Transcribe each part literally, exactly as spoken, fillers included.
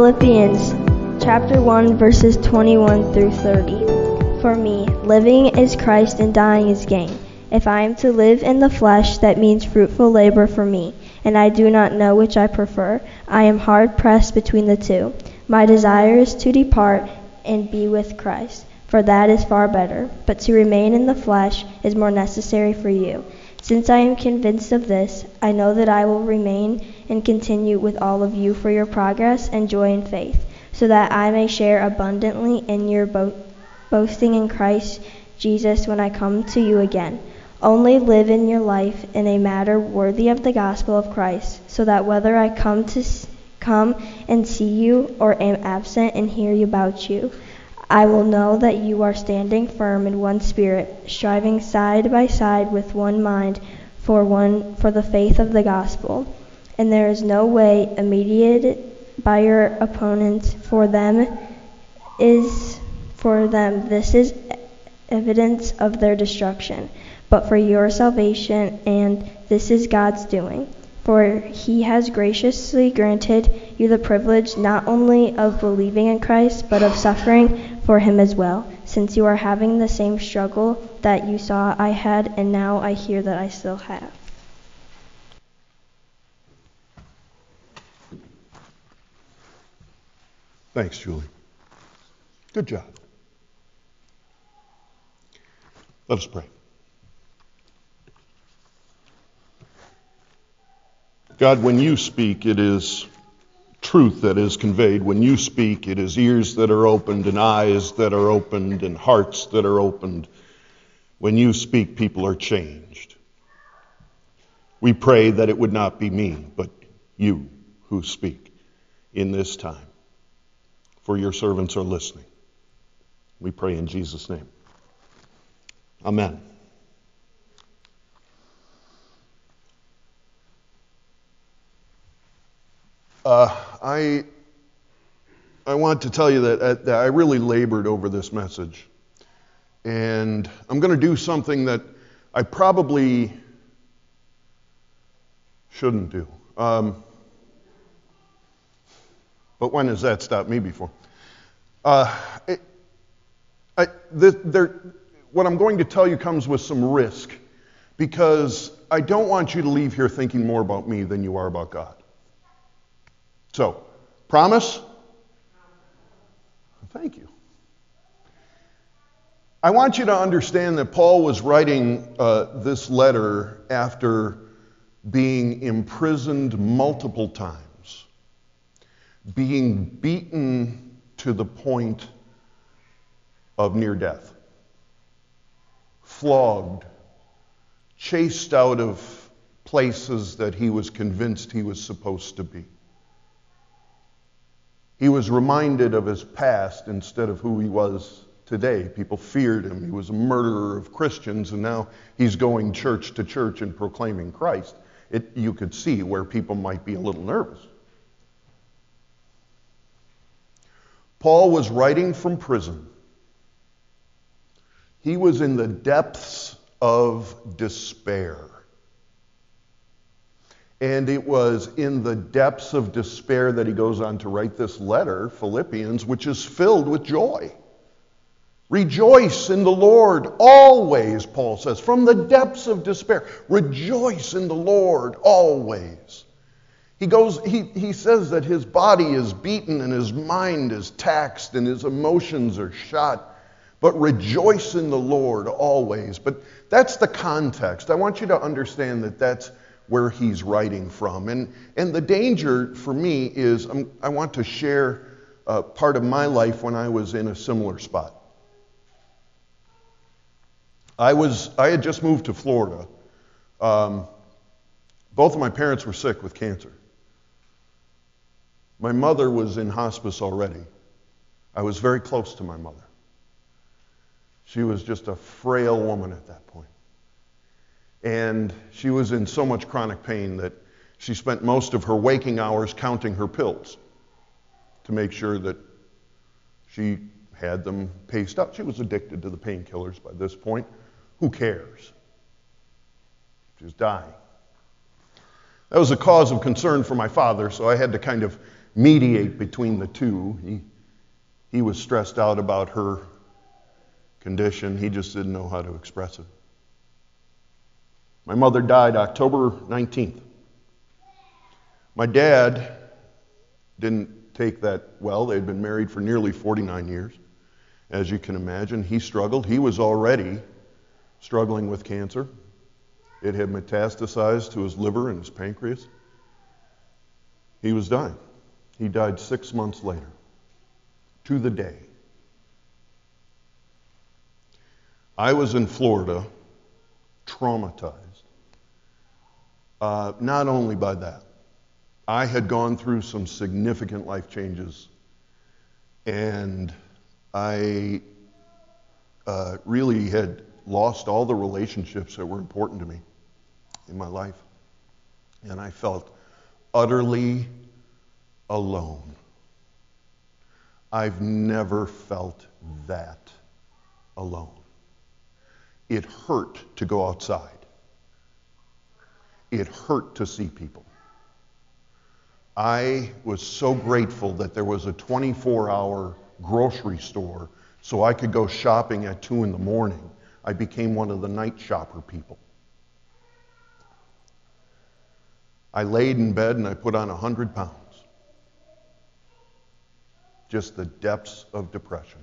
Philippians chapter one, verses twenty-one through thirty. For me, living is Christ and dying is gain. If I am to live in the flesh, that means fruitful labor for me, and I do not know which I prefer. I am hard pressed between the two. My desire is to depart and be with Christ, for that is far better. But to remain in the flesh is more necessary for you. Since I am convinced of this, I know that I will remain and continue with all of you for your progress and joy in faith, so that I may share abundantly in your bo- boasting in Christ Jesus when I come to you again. Only live in your life in a manner worthy of the gospel of Christ, so that whether I come to s- come and see you or am absent and hear about you, I will know that you are standing firm in one spirit, striving side by side with one mind for one for the faith of the gospel. And there is no way mediated by your opponents. For them is for them this is evidence of their destruction, but for your salvation, and this is God's doing. For he has graciously granted you the privilege not only of believing in Christ, but of suffering for him as well, since you are having the same struggle that you saw I had, and now I hear that I still have. Thanks, Julie. Good job. Let us pray. God, when you speak, it is truth that is conveyed. When you speak, it is ears that are opened and eyes that are opened and hearts that are opened. When you speak, people are changed. We pray that it would not be me, but you who speak in this time. For your servants are listening. We pray in Jesus' name. Amen. Uh, I I want to tell you that, that I really labored over this message. And I'm going to do something that I probably shouldn't do. Um, but when has that stopped me before? Uh, it, I, the, there, what I'm going to tell you comes with some risk, because I don't want you to leave here thinking more about me than you are about God. So, promise? Thank you. I want you to understand that Paul was writing uh, this letter after being imprisoned multiple times, being beaten to the point of near death, flogged, chased out of places that he was convinced he was supposed to be. He was reminded of his past instead of who he was today. People feared him. He was a murderer of Christians, and now he's going church to church and proclaiming Christ. It, you could see where people might be a little nervous. Paul was writing from prison. He was in the depths of despair. And it was in the depths of despair that he goes on to write this letter, Philippians, which is filled with joy. Rejoice in the Lord always, Paul says, from the depths of despair. Rejoice in the Lord always. He goes, he, he says that his body is beaten and his mind is taxed and his emotions are shot. But rejoice in the Lord always. But that's the context. I want you to understand that that's where he's writing from. And, and the danger for me is um, I want to share uh, part of my life when I was in a similar spot. I was I had just moved to Florida. Um, both of my parents were sick with cancer. My mother was in hospice already. I was very close to my mother. She was just a frail woman at that point. And she was in so much chronic pain that she spent most of her waking hours counting her pills to make sure that she had them paced up. She was addicted to the painkillers by this point. Who cares? She was dying. That was a cause of concern for my father, so I had to kind of mediate between the two. He, he was stressed out about her condition. He just didn't know how to express it. My mother died October nineteenth. My dad didn't take that well. They'd been married for nearly forty-nine years. As you can imagine, he struggled. He was already struggling with cancer. It had metastasized to his liver and his pancreas. He was dying. He died six months later, to the day. I was in Florida, traumatized. Uh, not only by that, I had gone through some significant life changes, and I uh, really had lost all the relationships that were important to me in my life. And I felt utterly alone. I've never felt that alone. It hurt to go outside. It hurt to see people. I was so grateful that there was a twenty-four hour grocery store so I could go shopping at two in the morning. I became one of the night shopper people. I laid in bed and I put on one hundred pounds. Just the depths of depression.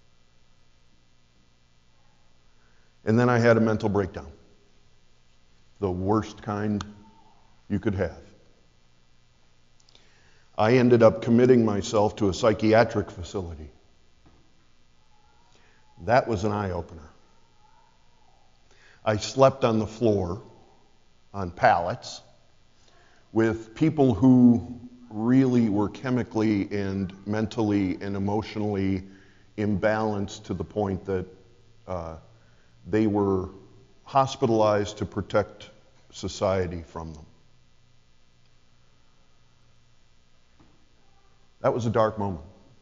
And then I had a mental breakdown. The worst kind you could have. I ended up committing myself to a psychiatric facility. That was an eye-opener. I slept on the floor, on pallets, with people who really were chemically and mentally and emotionally imbalanced to the point that uh, they were hospitalized to protect society from them. That was a dark moment.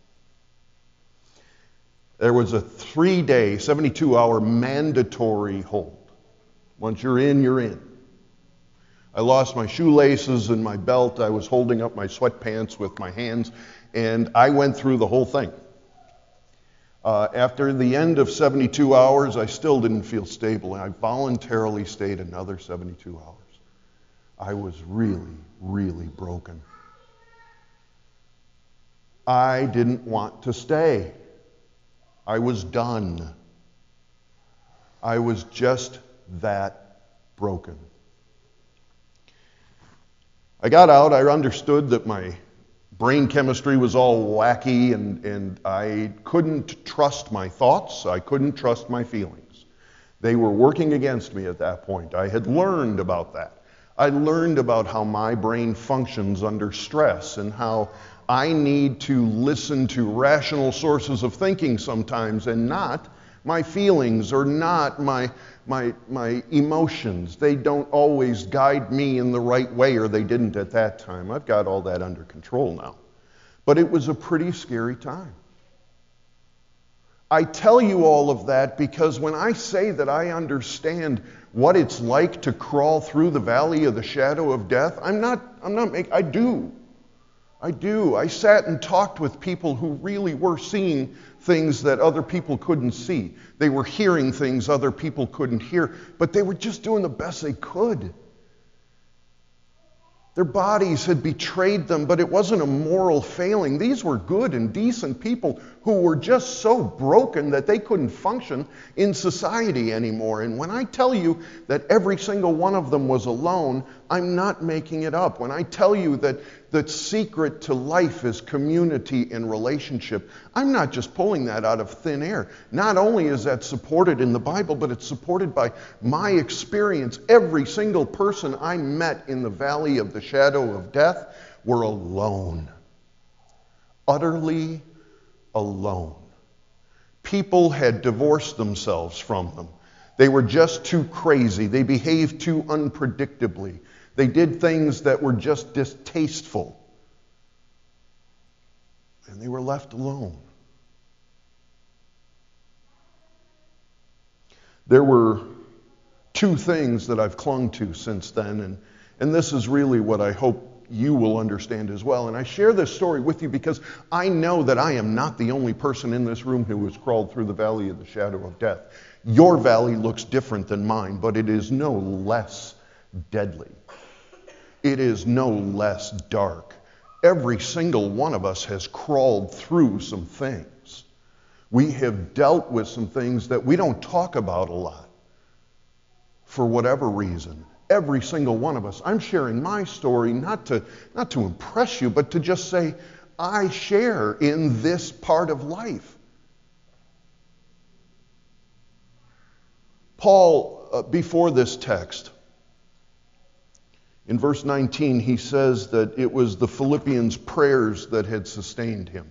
There was a three-day, seventy-two hour mandatory hold. Once you're in, you're in. I lost my shoelaces and my belt. I was holding up my sweatpants with my hands, and I went through the whole thing. Uh, after the end of seventy-two hours, I still didn't feel stable, and I voluntarily stayed another seventy-two hours. I was really, really broken. I didn't want to stay. I was done. I was just that broken. I got out. I understood that my brain chemistry was all wacky, and, and I couldn't trust my thoughts. I couldn't trust my feelings. They were working against me at that point. I had learned about that. I learned about how my brain functions under stress and how I need to listen to rational sources of thinking sometimes and not my feelings or not my, my, my emotions. They don't always guide me in the right way, or they didn't at that time. I've got all that under control now. But it was a pretty scary time. I tell you all of that because when I say that I understand what it's like to crawl through the valley of the shadow of death, I'm not, I'm not making, I do. I do. I sat and talked with people who really were seeing things that other people couldn't see. They were hearing things other people couldn't hear, but they were just doing the best they could. Their bodies had betrayed them, but it wasn't a moral failing. These were good and decent people who were just so broken that they couldn't function in society anymore. And when I tell you that every single one of them was alone, I'm not making it up. When I tell you that the secret to life is community and relationship, I'm not just pulling that out of thin air. Not only is that supported in the Bible, but it's supported by my experience. Every single person I met in the valley of the shadow of death were alone. Utterly alone. People had divorced themselves from them. They were just too crazy. They behaved too unpredictably. They did things that were just distasteful. And they were left alone. There were two things that I've clung to since then, and, and this is really what I hope you will understand as well. And I share this story with you because I know that I am not the only person in this room who has crawled through the valley of the shadow of death. Your valley looks different than mine, but it is no less deadly. It is no less dark. Every single one of us has crawled through some things. We have dealt with some things that we don't talk about a lot for whatever reason. Every single one of us. I'm sharing my story not to, not to impress you, but to just say, I share in this part of life. Paul, uh, before this text, in verse nineteen, he says that it was the Philippians' prayers that had sustained him.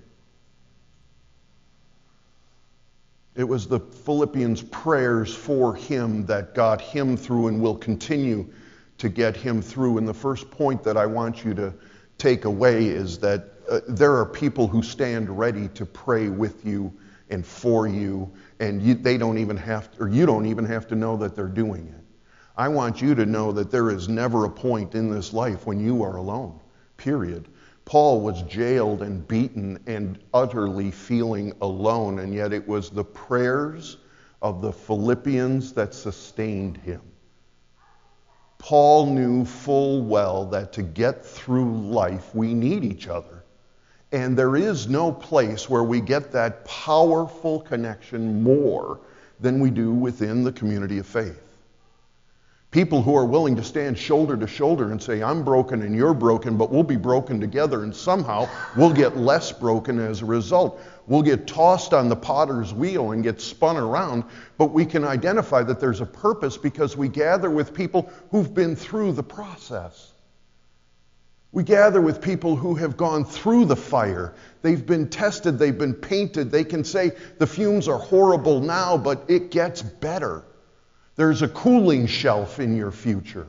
It was the Philippians' prayers for him that got him through and will continue to get him through. And the first point that I want you to take away is that uh, there are people who stand ready to pray with you and for you, and you, they don't even have to, or you don't even have to know that they're doing it. I want you to know that there is never a point in this life when you are alone, period. Paul was jailed and beaten and utterly feeling alone, and yet it was the prayers of the Philippians that sustained him. Paul knew full well that to get through life, we need each other. And there is no place where we get that powerful connection more than we do within the community of faith. People who are willing to stand shoulder to shoulder and say, I'm broken and you're broken, but we'll be broken together, and somehow we'll get less broken as a result. We'll get tossed on the potter's wheel and get spun around, but we can identify that there's a purpose because we gather with people who've been through the process. We gather with people who have gone through the fire. They've been tested, they've been painted. They can say the fumes are horrible now, but it gets better. There's a cooling shelf in your future.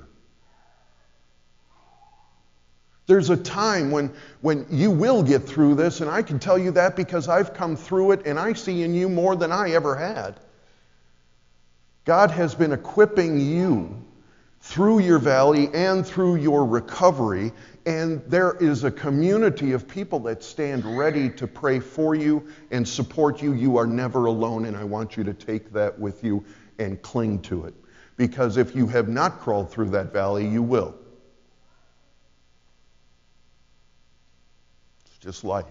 There's a time when, when you will get through this, and I can tell you that because I've come through it, and I see in you more than I ever had. God has been equipping you through your valley and through your recovery, and there is a community of people that stand ready to pray for you and support you. You are never alone, and I want you to take that with you and cling to it. Because if you have not crawled through that valley, you will. It's just life.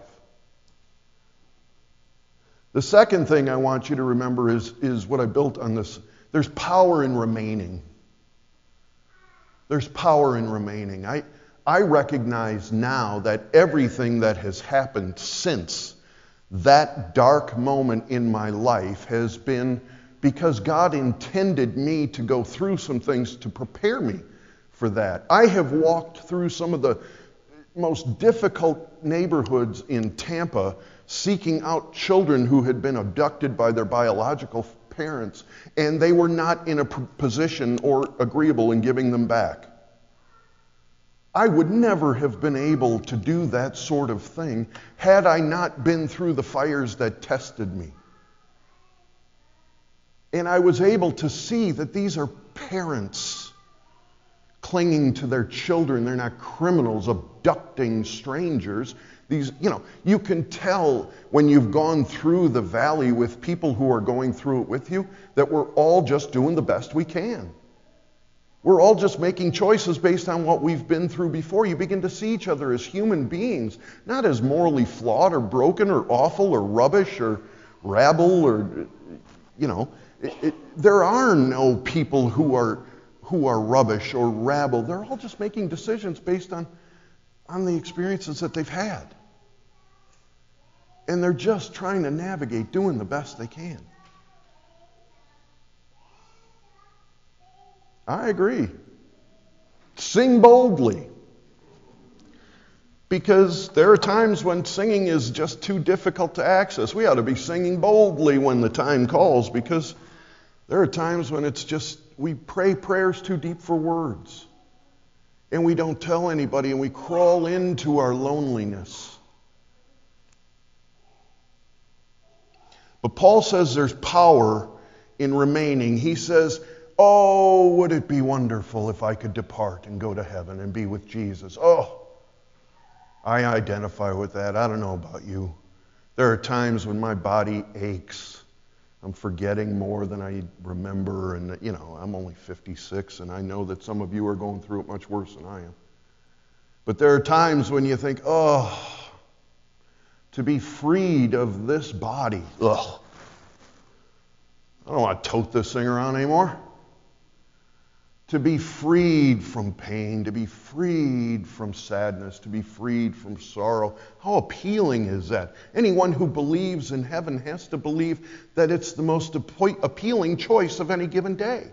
The second thing I want you to remember is, is what I built on this. There's power in remaining. There's power in remaining. I, I recognize now that everything that has happened since that dark moment in my life has been because God intended me to go through some things to prepare me for that. I have walked through some of the most difficult neighborhoods in Tampa seeking out children who had been abducted by their biological parents, and they were not in a position or agreeable in giving them back. I would never have been able to do that sort of thing had I not been through the fires that tested me. And I was able to see that these are parents clinging to their children. They're not criminals abducting strangers. These, you know, you can tell when you've gone through the valley with people who are going through it with you that we're all just doing the best we can. We're all just making choices based on what we've been through before. You begin to see each other as human beings, not as morally flawed or broken or awful or rubbish or rabble or, you know, It, it, there are no people who are who are rubbish or rabble. They're all just making decisions based on, on the experiences that they've had. And they're just trying to navigate, doing the best they can. I agree. Sing boldly. Because there are times when singing is just too difficult to access. We ought to be singing boldly when the time calls, because there are times when it's just, we pray prayers too deep for words. And we don't tell anybody, and we crawl into our loneliness. But Paul says there's power in remaining. He says, oh, would it be wonderful if I could depart and go to heaven and be with Jesus. Oh, I identify with that. I don't know about you. There are times when my body aches. I'm forgetting more than I remember, and you know, I'm only fifty-six, and I know that some of you are going through it much worse than I am. But there are times when you think, oh, to be freed of this body, ugh. I don't want to tote this thing around anymore. To be freed from pain, to be freed from sadness, to be freed from sorrow. How appealing is that? Anyone who believes in heaven has to believe that it's the most appealing choice of any given day.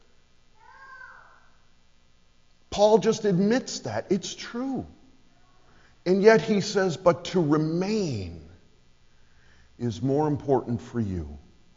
Paul just admits that. It's true. And yet he says, but to remain is more important for you.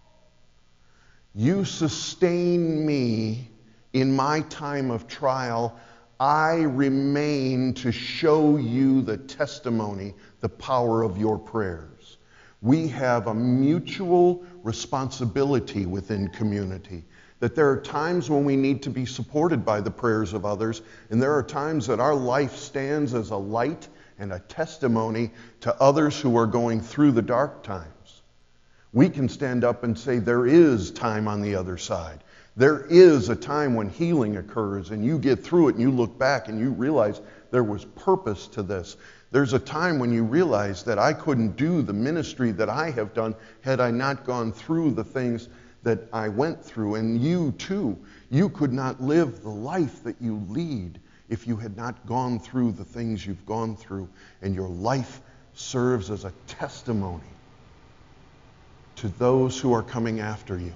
You sustain me in my time of trial. I remain to show you the testimony, the power of your prayers. We have a mutual responsibility within community, that there are times when we need to be supported by the prayers of others, and there are times that our life stands as a light and a testimony to others who are going through the dark times. We can stand up and say there is time on the other side. There is a time when healing occurs and you get through it and you look back and you realize there was purpose to this. There's a time when you realize that I couldn't do the ministry that I have done had I not gone through the things that I went through. And you too, you could not live the life that you lead if you had not gone through the things you've gone through. And your life serves as a testimony to those who are coming after you.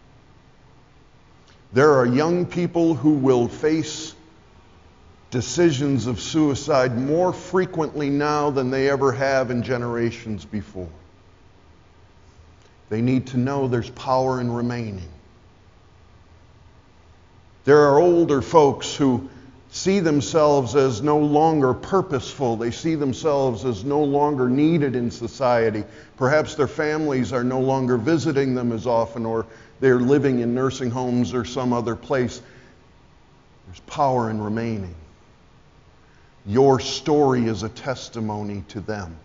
There are young people who will face decisions of suicide more frequently now than they ever have in generations before. They need to know there's power in remaining. There are older folks who see themselves as no longer purposeful. They see themselves as no longer needed in society. Perhaps their families are no longer visiting them as often, or they're living in nursing homes or some other place. There's power in remaining. Your story is a testimony to them.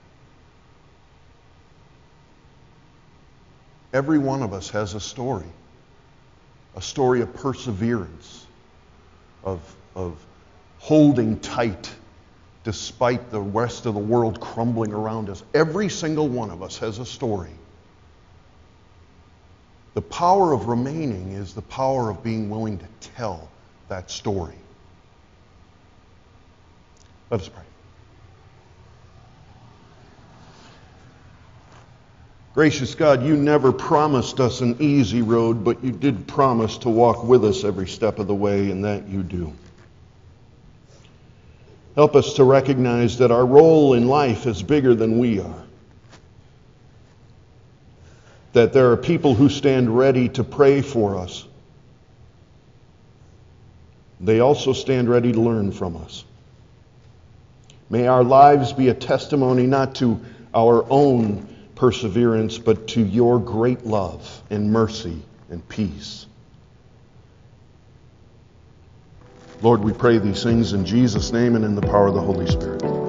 Every one of us has a story. A story of perseverance, of, of holding tight despite the rest of the world crumbling around us. Every single one of us has a story. The power of remaining is the power of being willing to tell that story. Let us pray. Gracious God, you never promised us an easy road, but you did promise to walk with us every step of the way, and that you do. Help us to recognize that our role in life is bigger than we are. That there are people who stand ready to pray for us. They also stand ready to learn from us. May our lives be a testimony not to our own perseverance, but to your great love and mercy and peace. Lord, we pray these things in Jesus' name and in the power of the Holy Spirit.